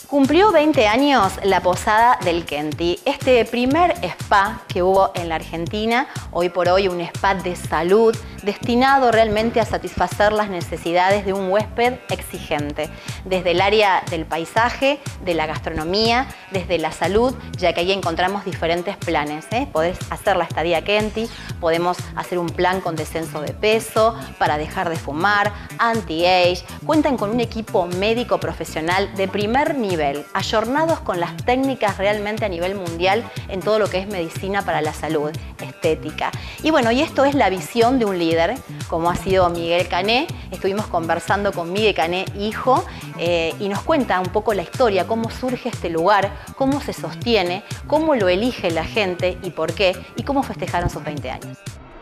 Cumplió 20 años la Posada del Kenti, este primer spa que hubo en la Argentina, hoy por hoy un spa de salud destinado realmente a satisfacer las necesidades de un huésped exigente, desde el área del paisaje, de la gastronomía, desde la salud, ya que ahí encontramos diferentes planes. Podés hacer la estadía Kenti, podemos hacer un plan con descenso de peso, para dejar de fumar, anti-age, cuentan con un equipo médico profesional de primer nivel, ayornados con las técnicas realmente a nivel mundial en todo lo que es medicina para la salud, estética. Y bueno, y esto es la visión de un líder, como ha sido Miguel Cané. Estuvimos conversando con Miguel Cané, hijo, y nos cuenta un poco la historia, cómo surge este lugar, cómo se sostiene, cómo lo elige la gente y por qué, y cómo festejaron sus 20 años.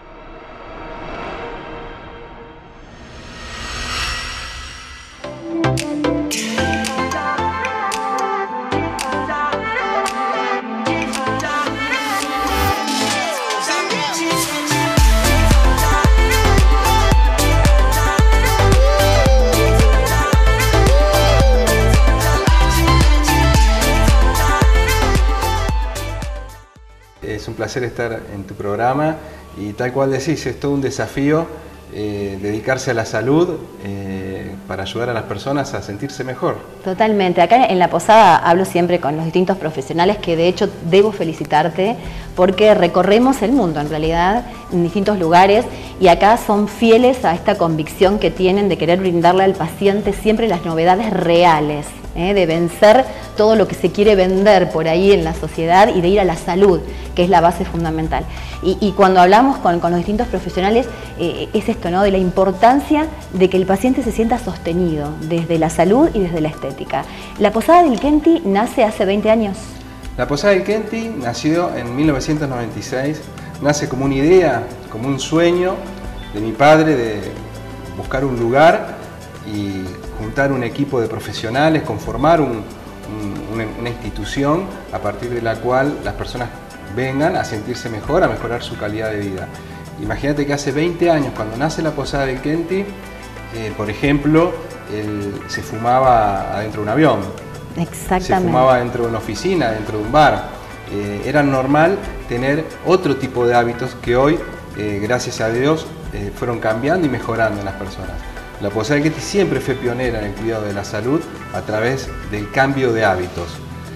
Es un placer estar en tu programa y tal cual decís, es todo un desafío dedicarse a la salud para ayudar a las personas a sentirse mejor. Totalmente. Acá en la Posada hablo siempre con los distintos profesionales que de hecho debo felicitarte porque recorremos el mundo en realidad en distintos lugares y acá son fieles a esta convicción que tienen de querer brindarle al paciente siempre las novedades reales, de vencer todo lo que se quiere vender por ahí en la sociedad y de ir a la salud, que es la base fundamental. Y cuando hablamos con los distintos profesionales, es esto, ¿no? De la importancia de que el paciente se sienta sostenido desde la salud y desde la estética. La Posada del Kenti nace hace 20 años. La Posada del Kenti nació en 1996, nace como una idea, como un sueño de mi padre de buscar un lugar y juntar un equipo de profesionales, conformar una institución a partir de la cual las personas vengan a sentirse mejor, a mejorar su calidad de vida. Imagínate que hace 20 años, cuando nace la Posada del Kenti, por ejemplo, se fumaba adentro de un avión. Exactamente. Se fumaba dentro de una oficina, dentro de un bar. Era normal tener otro tipo de hábitos que hoy, gracias a Dios, fueron cambiando y mejorando en las personas. La Posada del Kenti siempre fue pionera en el cuidado de la salud a través del cambio de hábitos.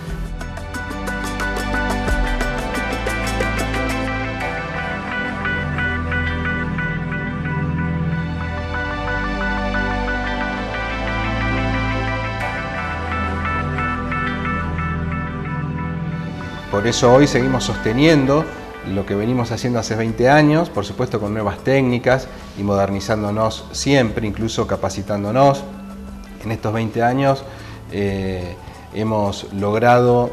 Por eso hoy seguimos sosteniendo lo que venimos haciendo hace 20 años, por supuesto con nuevas técnicas y modernizándonos siempre, incluso capacitándonos. En estos 20 años hemos logrado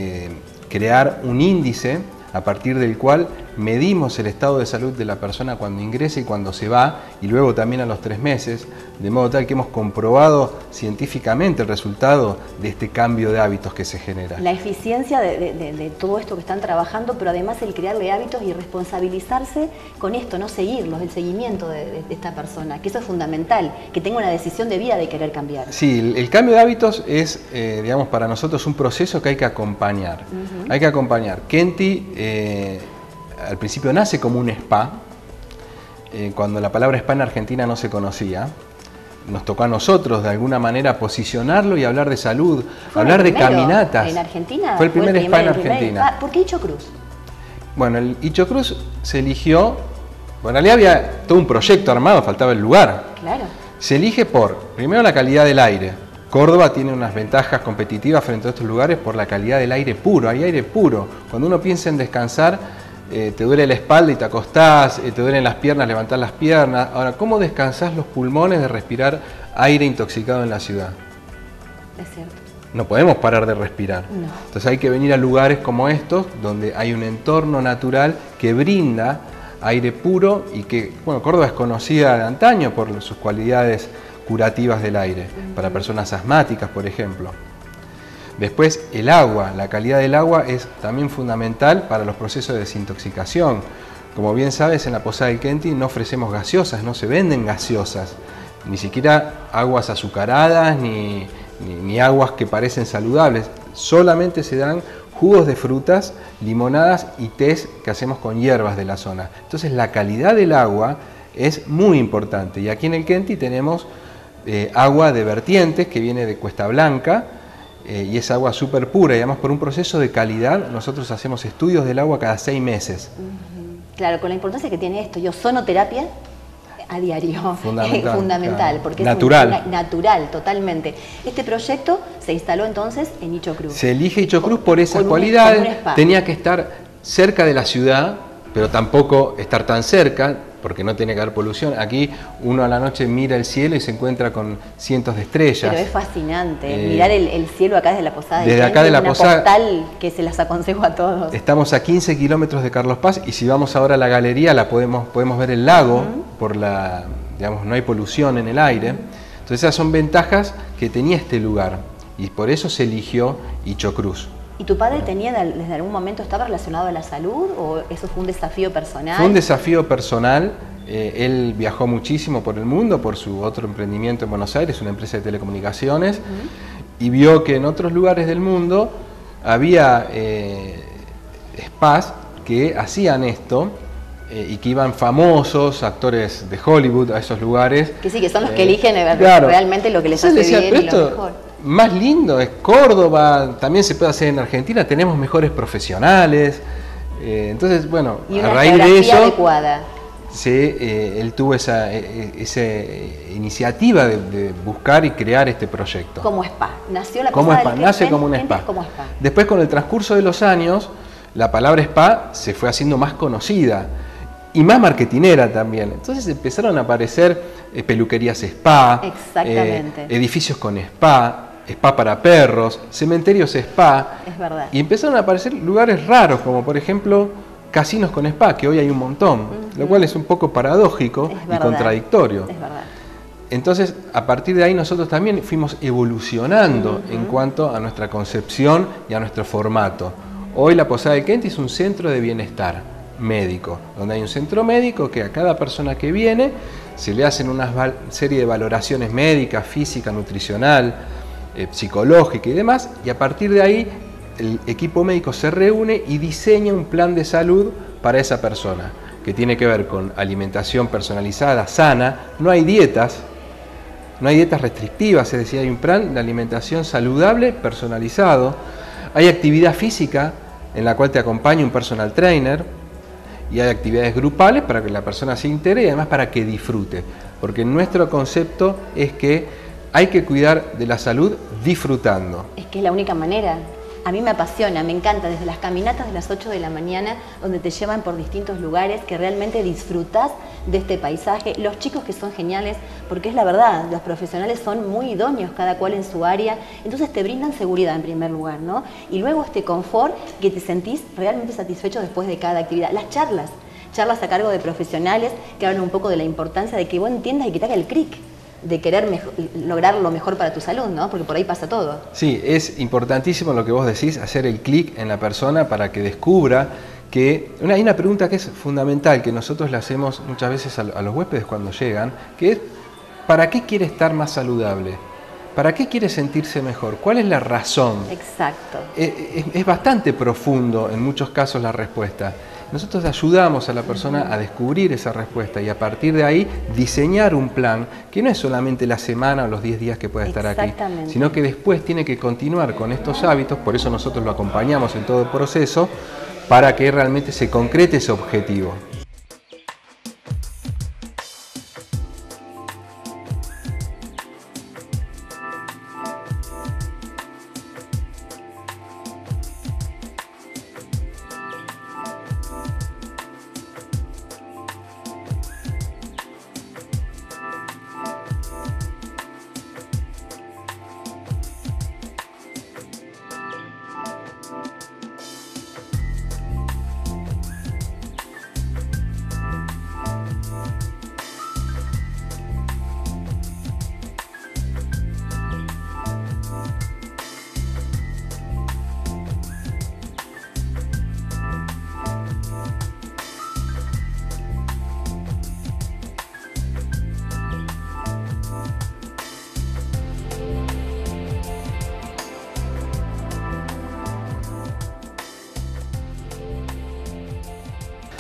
crear un índice a partir del cual medimos el estado de salud de la persona cuando ingresa y cuando se va, y luego también a los 3 meses, de modo tal que hemos comprobado científicamente el resultado de este cambio de hábitos que se genera. La eficiencia de todo esto que están trabajando, pero además el crearle hábitos y responsabilizarse con esto, no seguirlos, el seguimiento de esta persona, que eso es fundamental, que tenga una decisión de vida de querer cambiar. Sí, el cambio de hábitos es, digamos, para nosotros un proceso que hay que acompañar. Hay que acompañar. Kenti al principio nace como un spa, cuando la palabra spa en Argentina no se conocía. Nos tocó a nosotros de alguna manera posicionarlo y hablar de salud, hablar de caminatas. ¿En Argentina? Fue el primer spa en Argentina. ¿Por qué Icho Cruz? Bueno, el Icho Cruz se eligió, bueno, en realidad había todo un proyecto armado, faltaba el lugar. Claro. Se elige por, primero, la calidad del aire. Córdoba tiene unas ventajas competitivas frente a estos lugares por la calidad del aire puro, hay aire puro. Cuando uno piensa en descansar, te duele la espalda y te acostás, te duelen las piernas, levantás las piernas. Ahora, ¿cómo descansás los pulmones de respirar aire intoxicado en la ciudad? Es cierto. No podemos parar de respirar. No. Entonces hay que venir a lugares como estos, donde hay un entorno natural que brinda aire puro y que, bueno, Córdoba es conocida de antaño por sus cualidades curativas del aire, para personas asmáticas, por ejemplo. Después, el agua. La calidad del agua es también fundamental para los procesos de desintoxicación. Como bien sabes, en la Posada del Kenti no ofrecemos gaseosas, no se venden gaseosas, ni siquiera aguas azucaradas ni ni aguas que parecen saludables, solamente se dan jugos de frutas, limonadas y tés que hacemos con hierbas de la zona. Entonces la calidad del agua es muy importante, y aquí en el Kenti tenemos agua de vertientes que viene de Cuesta Blanca, y es agua súper pura, y además por un proceso de calidad nosotros hacemos estudios del agua cada 6 meses. Claro, con la importancia que tiene esto, ozonoterapia a diario, fundamental, claro. Porque natural. Es natural, totalmente. Este proyecto se instaló entonces en Ichocruz. Se elige Ichocruz por esas cualidades, tenía que estar cerca de la ciudad, pero tampoco estar tan cerca, porque no tiene que haber polución. Aquí uno a la noche mira el cielo y se encuentra con cientos de estrellas. Pero es fascinante, mirar el cielo acá desde la Posada. Desde acá de la Posada, postal que se las aconsejo a todos. Estamos a 15 kilómetros de Carlos Paz, y si vamos ahora a la galería podemos ver el lago, por digamos, no hay polución en el aire. Entonces esas son ventajas que tenía este lugar, y por eso se eligió Ichocruz. ¿Y tu padre desde algún momento estaba relacionado a la salud, o eso fue un desafío personal? Fue un desafío personal. Él viajó muchísimo por el mundo por su otro emprendimiento en Buenos Aires, una empresa de telecomunicaciones, y vio que en otros lugares del mundo había spas que hacían esto, y que iban famosos actores de Hollywood a esos lugares. Que sí, que son los que eligen claro, realmente lo que les hace bien y lo mejor. Más lindo es Córdoba, también se puede hacer en Argentina, tenemos mejores profesionales. Entonces, bueno, y a raíz de eso, adecuada. Él tuvo esa iniciativa de buscar y crear este proyecto. Como spa, nació la como Posada spa, nace como un spa. Después, con el transcurso de los años, la palabra spa se fue haciendo más conocida y más marketinera también. Entonces empezaron a aparecer peluquerías spa, edificios con spa para perros, cementerios spa. Es verdad. Y empezaron a aparecer lugares raros, como por ejemplo casinos con spa, que hoy hay un montón, lo cual es un poco paradójico y contradictorio. Es verdad. Entonces, a partir de ahí nosotros también fuimos evolucionando en cuanto a nuestra concepción y a nuestro formato. Hoy la Posada del Kenti es un centro de bienestar médico, donde hay un centro médico que a cada persona que viene se le hacen una serie de valoraciones médicas, física, nutricional, psicológica y demás, y a partir de ahí el equipo médico se reúne y diseña un plan de salud para esa persona, que tiene que ver con alimentación personalizada, sana. No hay dietas restrictivas, es decir, hay un plan de alimentación saludable, personalizado. Hay actividad física en la cual te acompaña un personal trainer, y hay actividades grupales para que la persona se integre y además para que disfrute, porque nuestro concepto es que hay que cuidar de la salud disfrutando. Es que es la única manera. A mí me apasiona, me encanta, desde las caminatas de las 8 de la mañana, donde te llevan por distintos lugares, que realmente disfrutás de este paisaje, los chicos que son geniales, porque es la verdad, los profesionales son muy idóneos, cada cual en su área, entonces te brindan seguridad en primer lugar, ¿no? Y luego este confort, que te sentís realmente satisfecho después de cada actividad. Las charlas a cargo de profesionales que hablan un poco de la importancia de que vos entiendas y que te haga el clic, de querer lograr lo mejor para tu salud, ¿no? Porque por ahí pasa todo. Sí, es importantísimo lo que vos decís, hacer el clic en la persona para que descubra que... Hay una pregunta que es fundamental, que nosotros le hacemos muchas veces a los huéspedes cuando llegan, que es: ¿para qué quiere estar más saludable? ¿Para qué quiere sentirse mejor? ¿Cuál es la razón? Exacto. Es bastante profundo en muchos casos la respuesta. Nosotros ayudamos a la persona a descubrir esa respuesta y a partir de ahí diseñar un plan que no es solamente la semana o los 10 días que pueda estar aquí, sino que después tiene que continuar con estos hábitos. Por eso nosotros lo acompañamos en todo el proceso, para que realmente se concrete ese objetivo.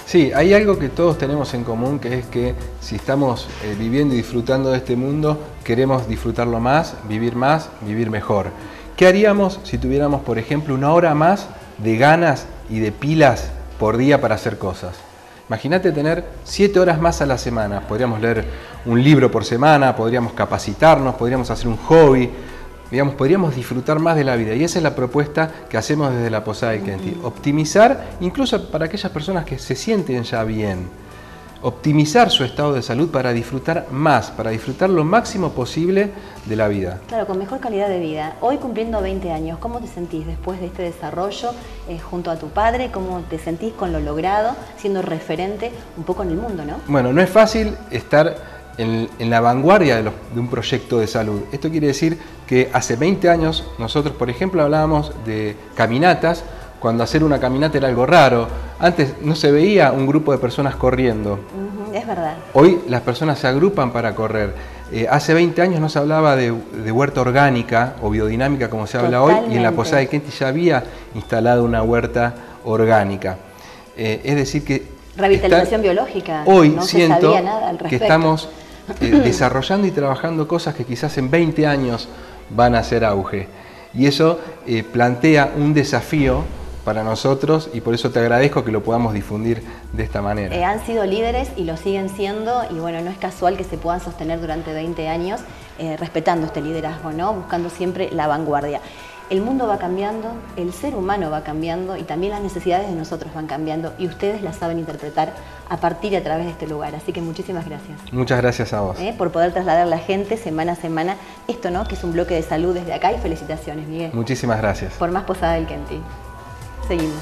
Sí, hay algo que todos tenemos en común, que es que si estamos viviendo y disfrutando de este mundo, queremos disfrutarlo más, vivir mejor. ¿Qué haríamos si tuviéramos, por ejemplo, 1 hora más de ganas y de pilas por día para hacer cosas? Imagínate tener 7 horas más a la semana. Podríamos leer un libro por semana, podríamos capacitarnos, podríamos hacer un hobby, digamos, podríamos disfrutar más de la vida. Y esa es la propuesta que hacemos desde la Posada del Kenti. Optimizar, incluso para aquellas personas que se sienten ya bien, optimizar su estado de salud para disfrutar más, para disfrutar lo máximo posible de la vida. Claro, con mejor calidad de vida. Hoy cumpliendo 20 años, ¿cómo te sentís después de este desarrollo junto a tu padre? ¿Cómo te sentís con lo logrado, siendo referente un poco en el mundo, no? Bueno, no es fácil estar en la vanguardia de un proyecto de salud. Esto quiere decir que hace 20 años nosotros, por ejemplo, hablábamos de caminatas, cuando hacer una caminata era algo raro. Antes no se veía un grupo de personas corriendo. Es verdad. Hoy las personas se agrupan para correr. Hace 20 años no se hablaba de huerta orgánica o biodinámica como se habla hoy, y en la Posada del Kenti ya había instalado una huerta orgánica. Es decir que revitalización biológica. Hoy no siento se sabía nada al respecto. Que estamos desarrollando y trabajando cosas que quizás en 20 años van a hacer auge. Y eso plantea un desafío para nosotros, y por eso te agradezco que lo podamos difundir de esta manera. Han sido líderes y lo siguen siendo, y bueno, no es casual que se puedan sostener durante 20 años respetando este liderazgo, ¿no? Buscando siempre la vanguardia. El mundo va cambiando, el ser humano va cambiando y también las necesidades de nosotros van cambiando, y ustedes las saben interpretar a partir y a través de este lugar. Así que muchísimas gracias. Muchas gracias a vos. Por poder trasladar a la gente semana a semana esto, ¿no? Que es un bloque de salud desde acá, y felicitaciones, Miguel. Muchísimas gracias. Por más Posada del Kenti. Seguimos.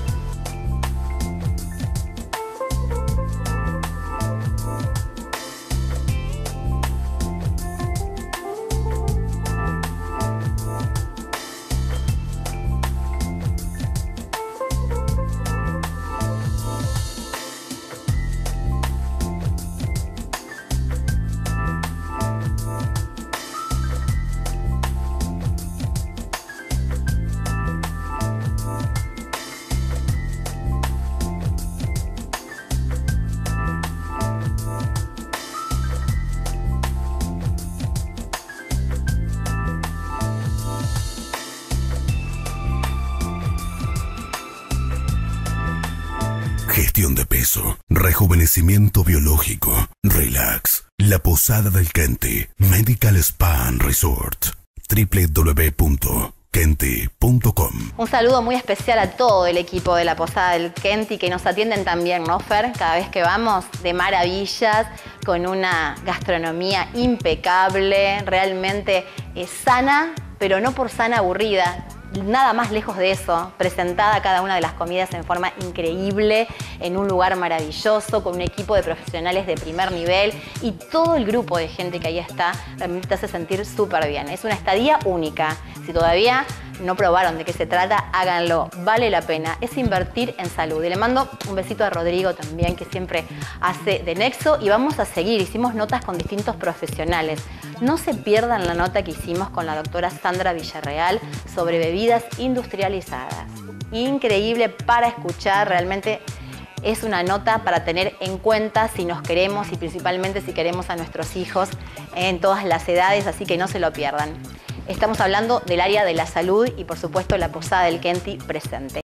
Gestión de peso, rejuvenecimiento biológico, relax. La Posada del Kenti, Medical Spa and Resort. www.kenti.com. Un saludo muy especial a todo el equipo de la Posada del Kenti, que nos atienden también, ¿no, Fer? Cada vez que vamos, de maravillas, con una gastronomía impecable, realmente sana, pero no por sana aburrida. Nada más lejos de eso, presentada cada una de las comidas en forma increíble, en un lugar maravilloso, con un equipo de profesionales de primer nivel, y todo el grupo de gente que ahí está realmente te hace sentir súper bien. Es una estadía única. Si todavía no probaron de qué se trata, háganlo, vale la pena. Es invertir en salud. Y le mando un besito a Rodrigo también, que siempre hace de nexo, y vamos a seguir. Hicimos notas con distintos profesionales. No se pierdan la nota que hicimos con la doctora Sandra Villarreal sobre bebidas industrializadas. Increíble para escuchar, realmente es una nota para tener en cuenta si nos queremos, y principalmente si queremos a nuestros hijos en todas las edades, así que no se lo pierdan. Estamos hablando del área de la salud y por supuesto la Posada del Kenti presente.